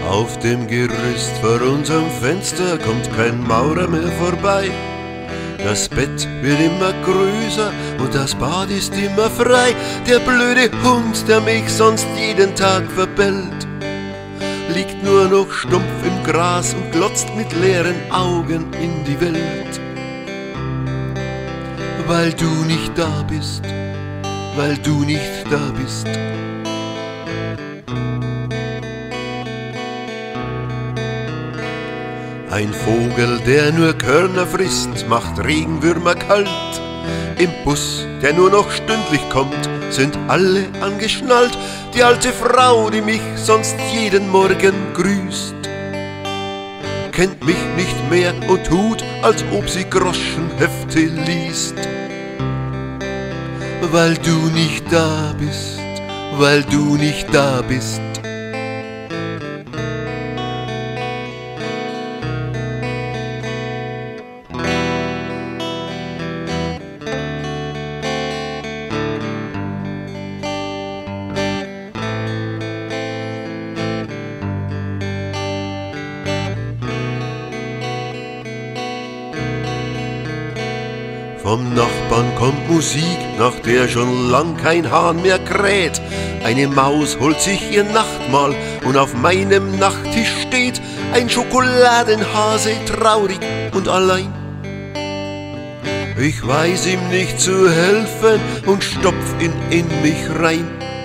Auf dem Gerüst vor unserem Fenster kommt kein Maurer mehr vorbei. Das Bett wird immer größer und das Bad ist immer frei. Der blöde Hund, der mich sonst jeden Tag verbellt, liegt nur noch stumpf im Gras und glotzt mit leeren Augen in die Welt. Weil du nicht da bist, weil du nicht da bist. Ein Vogel, der nur Körner frisst, macht Regenwürmer kalt. Im Bus, der nur noch stündlich kommt, sind alle angeschnallt. Die alte Frau, die mich sonst jeden Morgen grüßt, kennt mich nicht mehr und tut, als ob sie Groschenhefte liest. Weil du nicht da bist, weil du nicht da bist. Vom Nachbarn kommt Musik, nach der schon lang kein Hahn mehr kräht. Eine Maus holt sich ihr Nachtmahl und auf meinem Nachttisch steht ein Schokoladenhase, traurig und allein. Ich weiß ihm nicht zu helfen und stopf ihn in mich rein.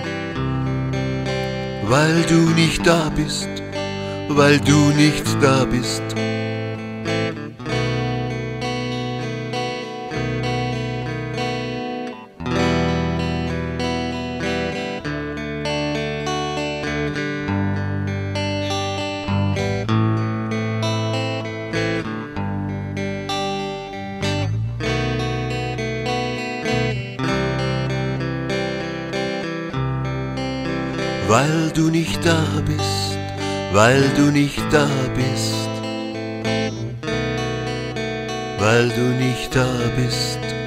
Weil du nicht da bist, weil du nicht da bist. Weil du nicht da bist, weil du nicht da bist, weil du nicht da bist.